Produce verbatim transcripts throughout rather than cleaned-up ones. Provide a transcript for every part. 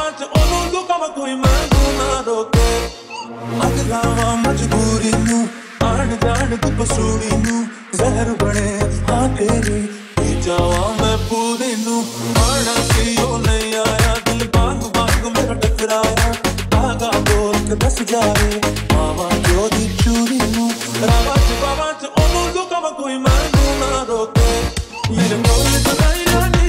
बाबा च ओनू दुकाम कोई मैनू ना रोके अग लावा मजबूरी नू आन जान तू कसूरी नू जहर बने हाँ तेरी पी जावा मैं पूरी नू आना सी ओ नहीं आया दिल बांग बांग मेरा टकराया आगा बोल के दस जाए मावा जो दी चूरी नू बाबा च बाबा च ओनू दुकाम कोई मैनू ना रोके मेरे कोल जुदाई रानी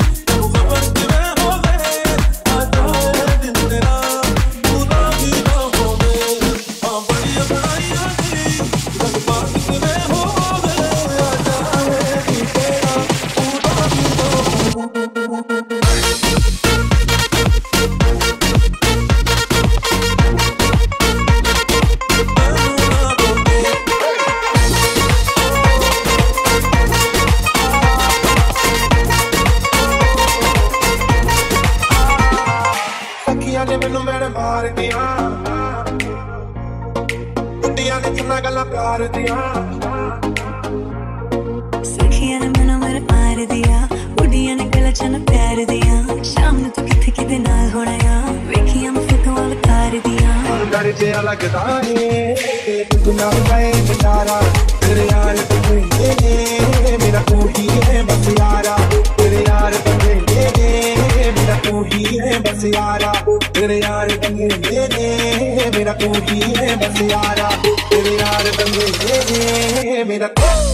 सखिया ने मैनू मेरे मार दिया बुढ़िया ने गला चन प्यार दिया शाम ने तू किथे किदे नाल होना या वेखिया मैं फोटो वाल तार दिया डर जे लगदा है तू ना गए बेचारा तेरे यार तू दे मेरा कोठी है बस यारा तेरे यार तू दे मेरा कोठी है बस यारा तेरे यार तू दे मेरा कोठी है बस यारा तेरे यार तू दे मेरा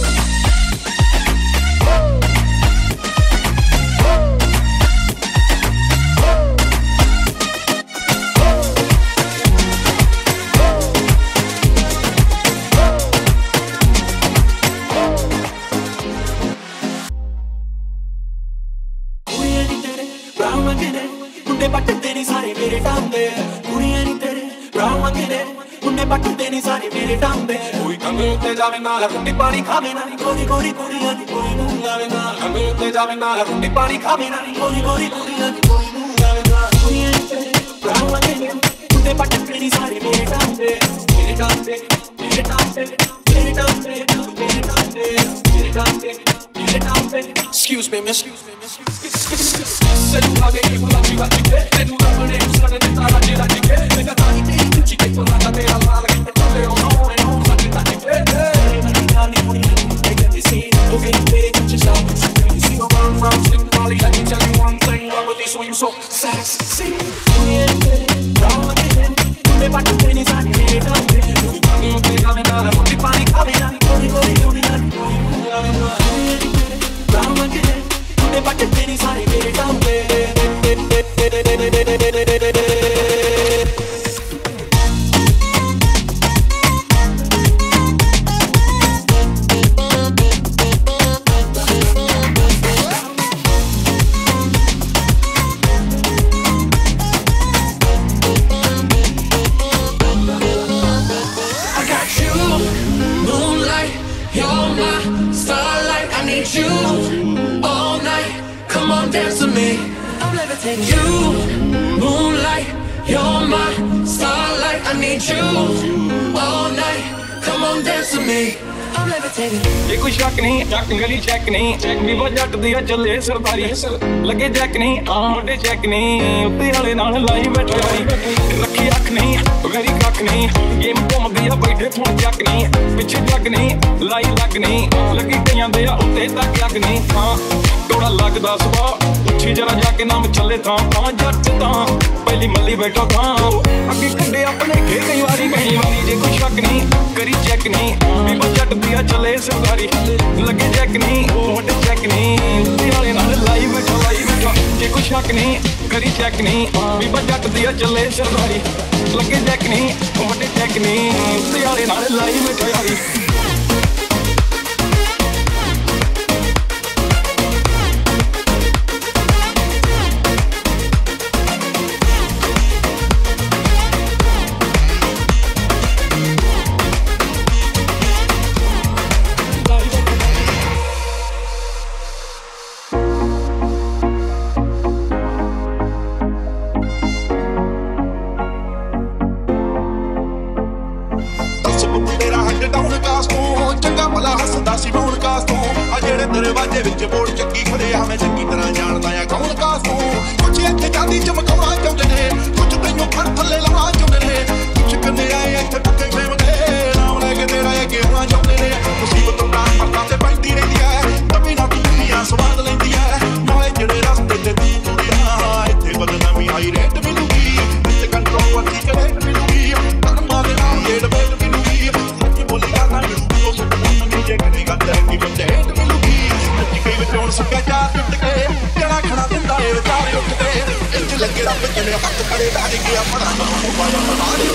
जावे नाल रोटी पानी खावे ना गोरी गोरी कुड़ियां दी कोई नूं लावे ना अंगे ते जावे नाल रोटी पानी खावे ना गोरी गोरी कुड़ियां दी कोई नूं लावे ना कुड़ियां दी तेरे प्राण लगे मुंडे पट तेरी सारी मेरे टांडे मेरे टांडे मेरे टांडे मेरे टांडे मेरे टांडे मेरे टांडे मेरे Tande excuse me miss se tu la vedi con la tua tigre se tu la vedi con la tua tigre la tigre me da tani te tu ci che con la te la la che te te o no e non sa che ta tigre okay, baby, just out. You see my run from Slim Molly. Let me tell you one thing wrong with this when you so sexy. Brown again, me back to tennis and me down there. You can't even play coming out of the party coming out. Go go go Brown again, me back to tennis and me down there. You, moonlight, you're my starlight. I need you all night. Come on, dance with me. I'm levitating. ये कोई शक नहीं, चक गली check नहीं, check भी वो जट दिया चले सरदारी, लगे चेक नहीं, आंटे चेक नहीं, उत्ते वाले नाल लाई बैठे भाई, रखी अख नहीं, गरी कख नहीं, गेम घूम गया बैठे फोन चक नहीं, पिछे जग नहीं, लाई लग नहीं, लगी कईयां दे उत्ते तक लग नहीं, हाँ थोड़ा लगदा सुभाव, उठी जरा जाके नाम चले था, हाँ जट था, पहली मल्ली बैठो था, अगे कड्डे अपने घे कई वारी कई वारी जे कोई शक नहीं, करी चेक नहीं, भी वो जट दिया चले सरदारी, लगे चेक नहीं, मोटे चेक नहीं, उत्ते वाले नाल लाई बैठा लाई बैठा, जे कोई शक नहीं, करी चेक नहीं, भी वो जट दिया चले सरदारी, लगे चेक नहीं, मोटे चेक नहीं, उत्ते वाले नाल लाई बैठा यारी। दरवाजे विच बोर्ड चक्की खड़े हमें चंगी तरह जानदा है कौन कास तू कुछ इत्थे चांदी चमकाउणा चाहुंदे ने ਰੱਬ ਕਿਵੇਂ ਹੱਥ ਖੜੇ ਲਾ ਗਿਆ ਪਰਾਂ ਨੂੰ ਵਾਲਾ ਪਤਾ ਨਹੀਂ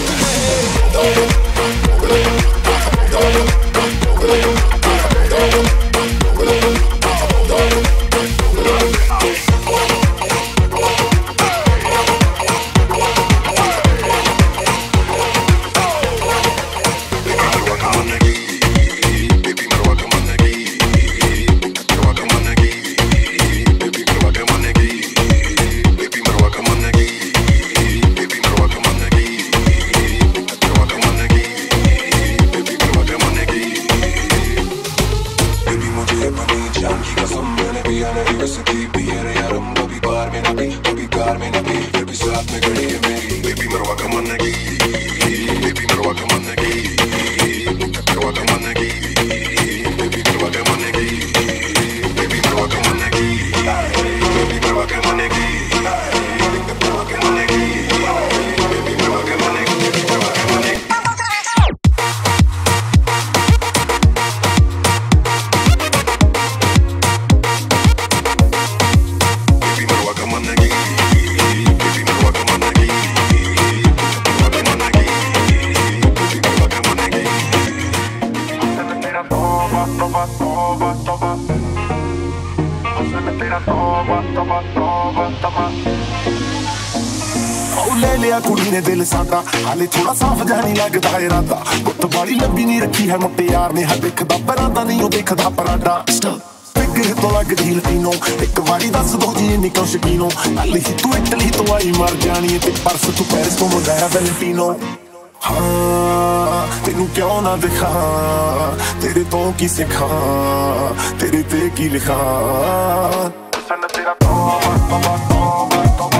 कुड़ी ने दिल सादा हाले थोड़ा साफ जानी लगदा इरादा गुत्त बाड़ी लंबी नहीं रखी है मुट्टे यार ने हर देखदा परादा नहीं ओ देखदा पराडा फिक्र तो लगदी लतीनो एक बारी दस दो जी निकल शकीनो नाले ही तू इटली तो आई मर जानी ते परस तू पेरिस तो मंगाया वैलेंटिनो हाँ तेनू क्यों ना दिखा तेरे तो की सिखा तेरे ते की लिखा सन तेरा तौबा तौबा तौबा तौबा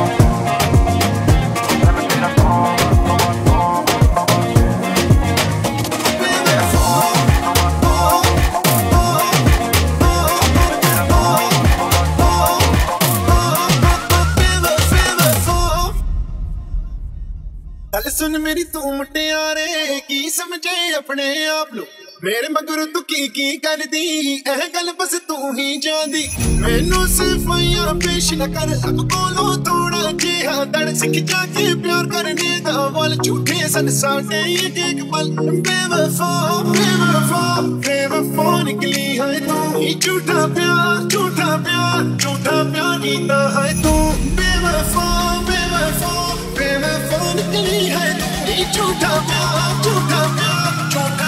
सुन मेरी तू मुटियारे की समझे अपने आप लो मेरे मगर तू की की कर दी एह गल बस तू ही जांदी मैनू सिफाइयां पेश न कर अब कोलों थोड़ा जिहा दड़ सिख जाके प्यार करने दा वाल झूठे सन साडे एक एक पल बेवफा बेवफा बेवफा निकली है तू ही झूठा प्यार झूठा प्यार झूठा प्यार कीता है तू बेवफा बेवफा बेवफा निकली है तू ही झूठा प्यार झूठा प्यार झूठा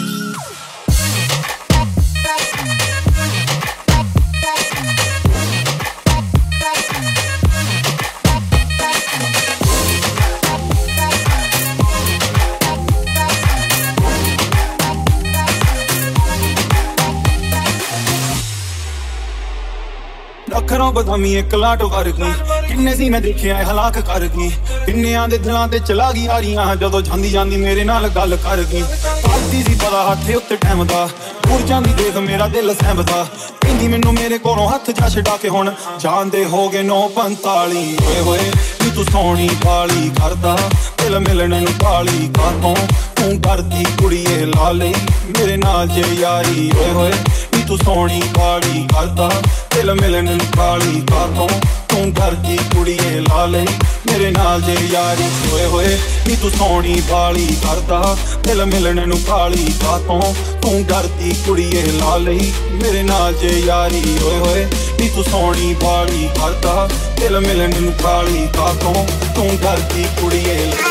अखरों बदमी एक लाट कर गई किन्ने सी मैं देखे हलाक कर गई किन्नियां दे दिलां ते चला गई यारियां जदों जांदी जांदी मेरे नाल गल कर गई पालती सी पता हथे उत्ते टाइम दा दूर जांदी देख मेरा दिल सहमदा कहंदी मैनू मेरे कोलों हथ जा छड़ा के हुण जांदे हो गए नौ पंताली होए होए नी तू सोहनी काली करदा दिल मिलने नू काली कातों तू करदी कुड़ीए ला लई मेरे नाल जे यारी होए होए नी तू सोहनी काली करदा दिल मिलन काली कातों तू करदी कुड़ीए ला लई मेरे नाल जे यारी होए होए नी तू सोहनी बाली करदा दिल मिलन नू काली कातों तू करदी कुड़ीए ला लई मेरे नाल जे यारी होए होए नी तू सोहनी बाली करदा दिल मिलन नू काली कातों तू करदी कुड़ीए ला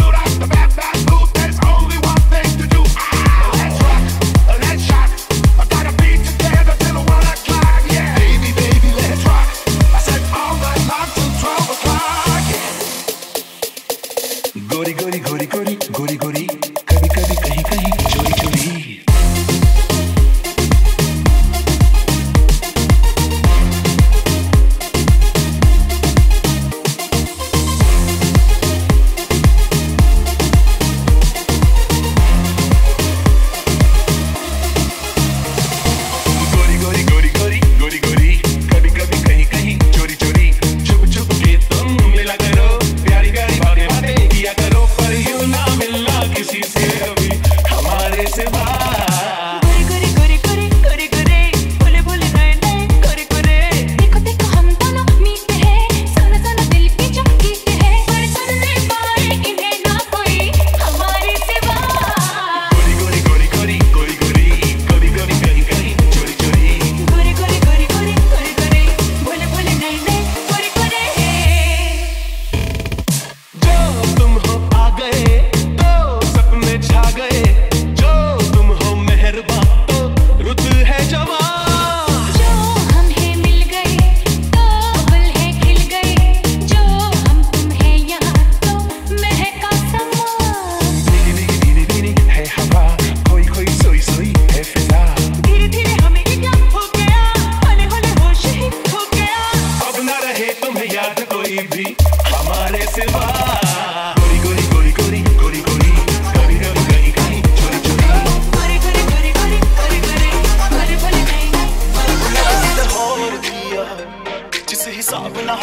Let's rock, let's shot,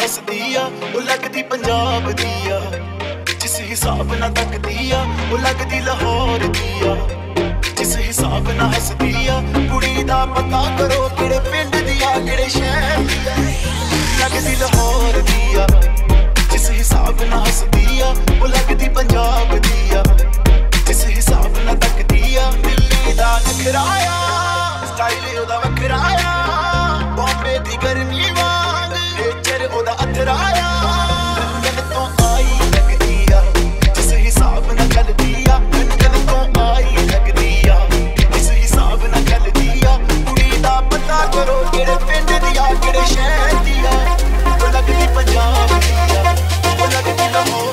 हसदी आ वो लगदी पंजाब दी आ जिस हिसाब ना तकदी आ वो लगदी लाहौर दी आ जिस हिसाब ना हसदी आ कुड़ी दा पता करो किहड़े पिंड दी आ किहड़े शहर दी आ लगदी लाहौर दी आ जिस हिसाब ना हसदी आ वो लगदी पंजाब दी आ जिस हिसाब ना तकदी आ दिल्ली दा नखराया स्टाइल ओदा वखराया बॉम्बे दी गर्मी वांग नेचर ओदा अथराया गन तो आई लगदी आ जिस हिसाब ना चलदी आ गन तो आई लगदी आ जिस हिसाब ना चलदी आ कुड़ी दा पता करो किहड़े पिंड दी आ किहड़े शहर दी आ वो लगदी पंजाब दी आ वो लगदी लाहौर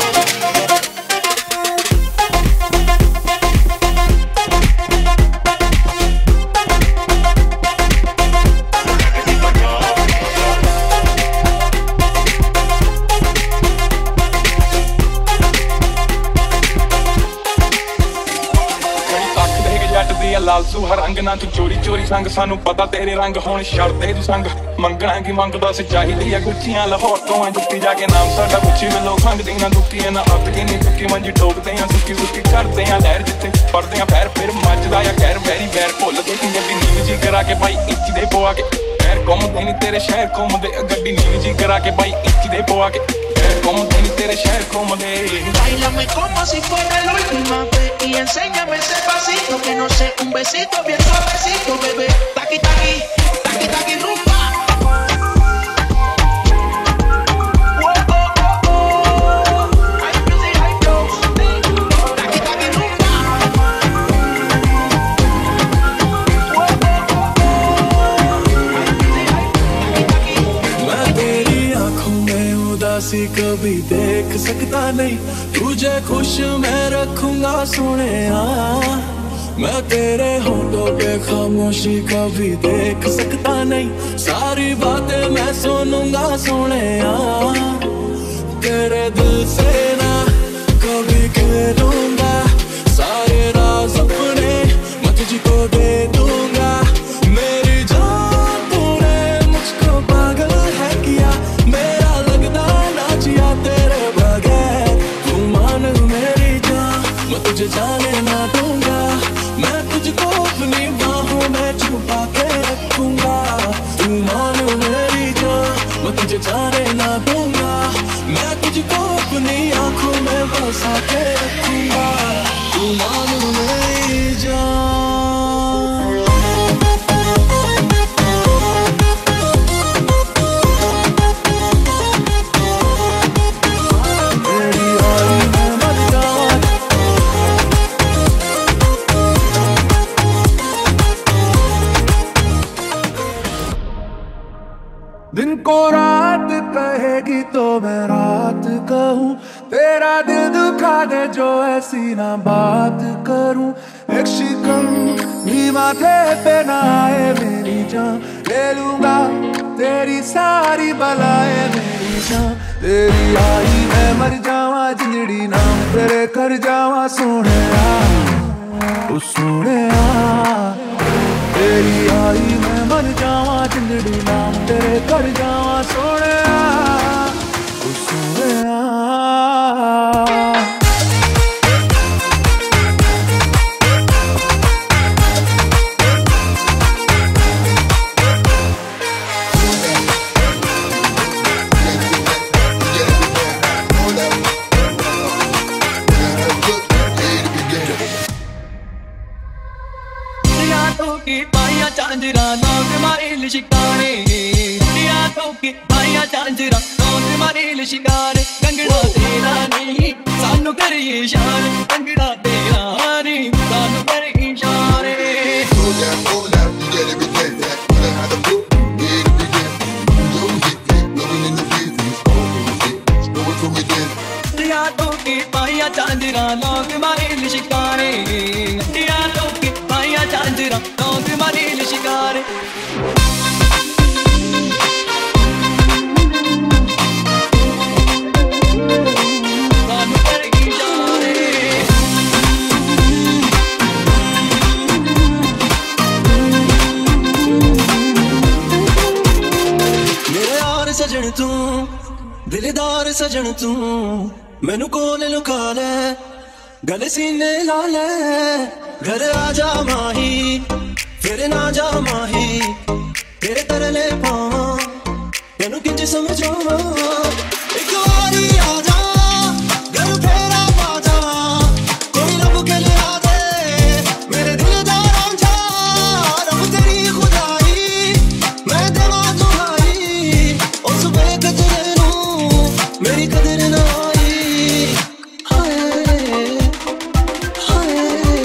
लालसू हर रंग ना तू चोरी चोरी संग सानू पता तेरे रंग होने छड़दे तू संग मंगना की मंगदा सच्चाई दी गुच्चियां लाहौर तो आ जुत्ती जाके नाम साडा पुछी वे लोग खंगदी ना दुखी ना अत की नहीं चुकी मंजी ठोकदे आ सुक्की सुक्की करदे आ लहर जिथे पड़दे आ पैर फिर मजदा या खैर वैरी वैर भुल दे कि गड्डी नीवी जी करा के भाई इंच दे पवा के पैर घूमदे नहीं तेरे शहर घूमदे गड्डी नीवी जी करा के भाई इंच दे पवा के घूमदे नहीं तेरे शहर घूमदे Báilame como si fuera la última vez y enséñame ese pasito que no sé, un besito bien suavecito, bebé. Taqui taqui, taqui taqui rumba. कभी देख सकता नहीं तुझे खुश मैं रखूंगा सोने मैं तेरे होठों पे खामोशी कभी देख सकता नहीं सारी बातें मैं सुनूंगा सोने तेरे दिल से ना कभी खेलूंगा सारे राज अपने मैं तुझको दे दूंगा मेरी जान तूने मुझको पागल है किया मेरा तेरे बगैर तू मान मेरी जान मैं तुझे जाने ना दूंगा मैं तुझको अपनी बाहों में छुपा के रखूंगा तू मान मेरी जान मैं तुझे जाने ना दूंगा मैं तुझको अपनी आंखों में बसा के रखूंगा तू मान मेरी जान दिन को रात कहेगी तो मैं रात कहूँ तेरा दिल दुखा दे जो ऐसी ना बात करूँ एक शिकन भी माथे पे ना आए मेरी जान ले लूंगा तेरी सारी बलाएं मेरी जान तेरी आई मैं मर जावा जिंदड़ी नाम तेरे कर जावा सोने ओ सोने तेरी आई मैं मर जावा जिंदड़ी नाम तेरे कर जावा सोने ओ सोने चांजरा नौक मारे शिकारे दिया तो के भाइया चांजरा नौक मारे शिकारे कंगड़ा तेरा नहीं सानू करे इशारे कंगड़ा तेरा नहीं सानू करे इशारे दिया तो के भाइया चांजरा नौक मारे शिकारे दिया तो के भाइया चांजरा नौक मारे शिकारे मेरे यार सजन तू सजन तू मैनू कोल लुका ले गल सीने ला ले घर आजा माही फिर ना जा माही तेरे तरले पावा मैनू किंज समझावा एक बारी आजा घर फेरा पाजा कोई लब के ले आ दे मेरे दिल दा रांझा रब तेरी खुदाई मैं देवा दुहाई उस बेकदर नू मेरी कदर ना आई हाय हाय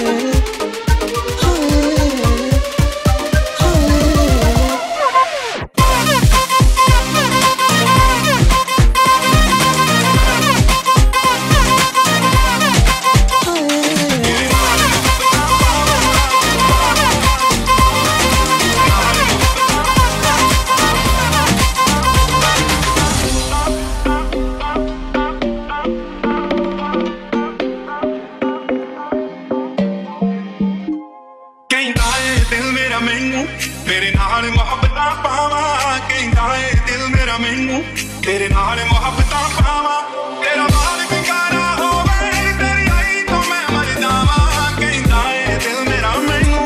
तेरे नाल मोहब्बतां पावा कहंदा है दिल मेरा मैनू तेरे नाल मोहब्बतां पावा तेरा माल बेकारा होवे तेरी आई तो मैं मर जावा कहंदा है दिल मेरा मैनू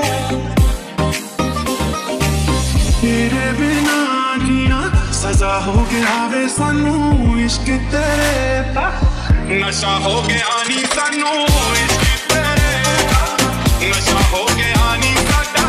तेरे बिना जीना सजा हो गया वे सानू इश्क तेरे दा नशा हो गया नी सानू इश्क तेरे दा नशा हो गया नी साडा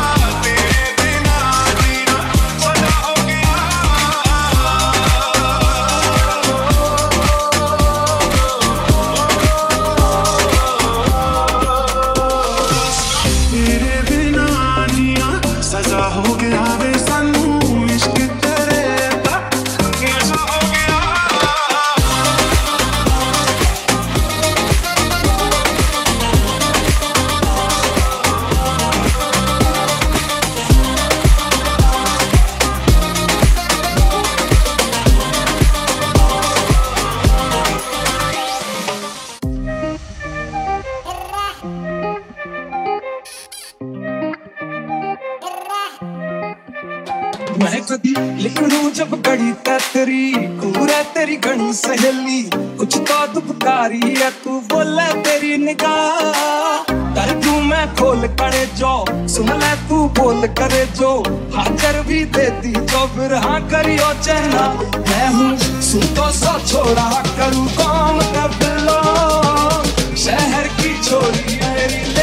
मैं कदी लिखूं जब घड़ी तेरी पूरा तेरी घनी सहेली कुछ तो दुपकारी है तू बोले तेरी निगाह कर दूं मैं खोल करे जो सुन ले तू बोल करे जो हाजर भी देती जो फिर हाँ करियो चहना मैं हूँ सुन तो सो छोड़ा करूँ कौन कर लो शहर की छोरी मेरी